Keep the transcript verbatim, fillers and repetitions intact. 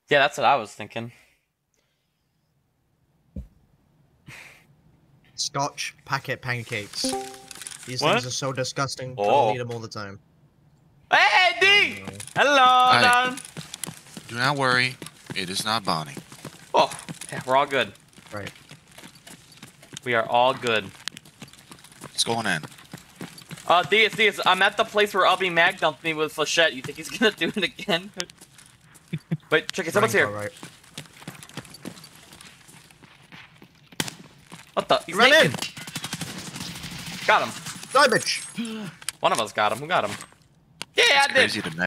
Yeah, that's what I was thinking. Scotch packet pancakes. These What? things are so disgusting, but Oh. I'll eat them all the time. Hey, D! Oh, no. Hello, Hi. darling. Do not worry, it is not Bonnie. Oh, yeah, we're all good. Right. We are all good. What's going on? Uh, D, it's D, it's, I'm at the place where Albie Mag dumped me with Flechette. You think he's gonna do it again? Wait, check it, someone's here. Right. What the? He's Run naked. in! Got him. Garbage! One of us got him. Who got him? Yeah, I did. Crazy to